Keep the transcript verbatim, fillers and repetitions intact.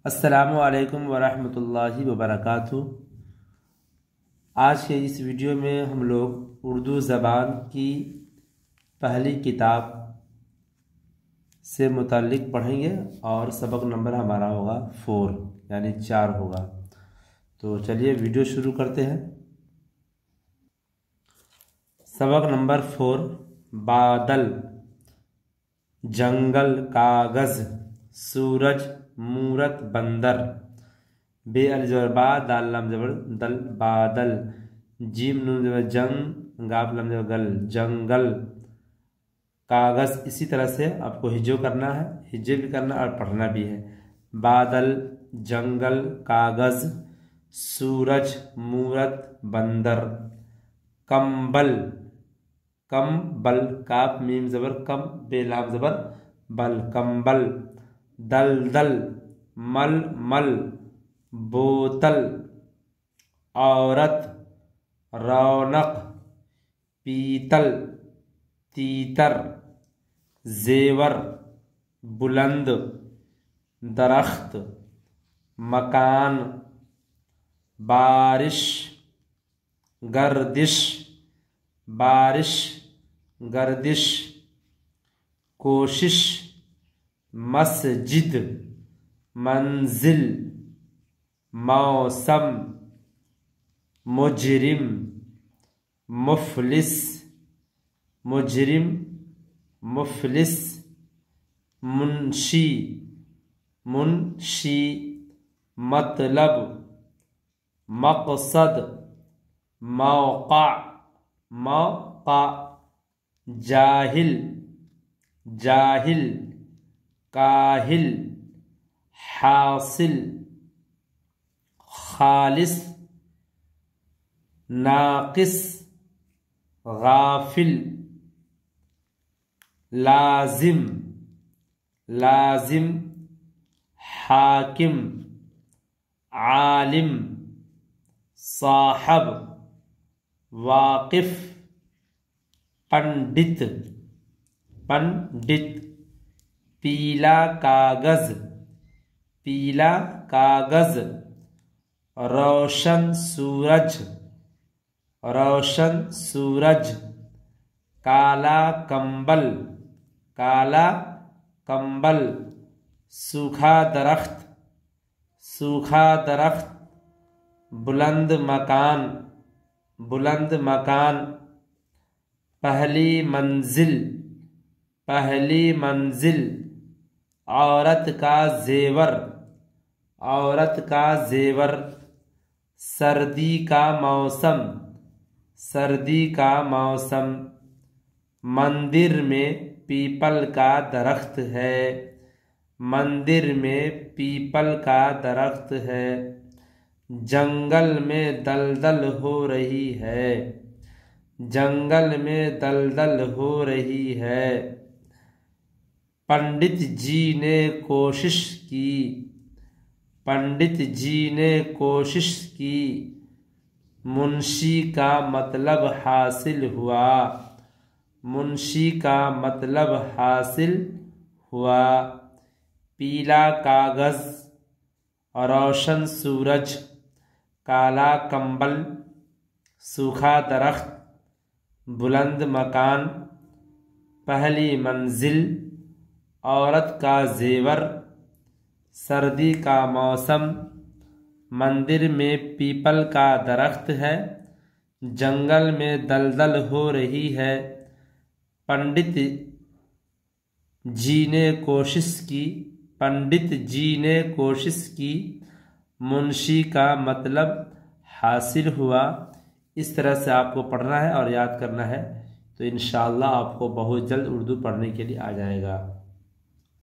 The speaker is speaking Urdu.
السلام علیکم ورحمۃ اللہ وبرکاتہ۔ آج کے اس ویڈیو میں ہم لوگ اردو زبان کی پہلی کتاب سے متعلق پڑھیں گے اور سبق نمبر ہمارا ہوگا فور یعنی چار ہوگا۔ تو چلیے ویڈیو شروع کرتے ہیں۔ سبق نمبر فور، بادل، جنگل، کاغذ، سورج، مورت، بندر۔ بے الزبر با، دال لام زبر دل، بادل، جیم نون زبر جنگ، گاف لام زبر گل، جنگل، کاغذ۔ اسی طرح سے آپ کو ہجو کرنا ہے، ہجے بھی کرنا اور پڑھنا بھی ہے۔ بادل، جنگل، کاغذ، سورج، مورت، بندر۔ کمبل، کم بل، کاف میم زبر کم، بے لام زبر بل، کمبل۔ دلدل، مل مل، بوتل۔ عورت، رونق، پیتل، تیتر۔ زیور، بلند، درخت۔ مکان، بارش، گردش، بارش، گردش۔ کوشش، مسجد، منزل۔ موسم، مجرم، مفلس، مجرم، مفلس۔ منشی، منشی، مطلب، مقصد، موقع، موقع۔ جاہل، جاہل، کاہل، حاصل، خالص، ناقص، غافل۔ لازم، لازم، حاکم، عالم، صاحب، واقف۔ پنڈت، پنڈت۔ پیلا کاغذ، پیلا کاغذ۔ روشن سورج، روشن سورج۔ کالا کمبل، کالا کمبل۔ سوکھا درخت، سوکھا درخت۔ بلند مکان، بلند مکان۔ پہلی منزل، پہلی منزل۔ عورت کا زیور، عورت کا زیور۔ سردی کا موسم، سردی کا موسم۔ مندر میں پیپل کا درخت ہے، مندر میں پیپل کا درخت ہے۔ جنگل میں دلدل ہو رہی ہے، جنگل میں دلدل ہو رہی ہے۔ پنڈت جی نے کوشش کی، پنڈت جی نے کوشش کی۔ منشی کا مطلب حاصل ہوا، منشی کا مطلب حاصل ہوا۔ پیلا کاغذ، روشن سورج، کالا کمبل، سوکھا درخت، بلند مکان، پہلی منزل، عورت کا زیور، سردی کا موسم، مندر میں پیپل کا درخت ہے، جنگل میں دلدل ہو رہی ہے۔ پنڈت جی نے کوشش کی، پنڈت جی نے کوشش کی۔ منشی کا مطلب حاصل ہوا۔ اس طرح سے آپ کو پڑھنا ہے اور یاد کرنا ہے، تو انشاءاللہ آپ کو بہت جلد اردو پڑھنے کے لیے آ جائے گا۔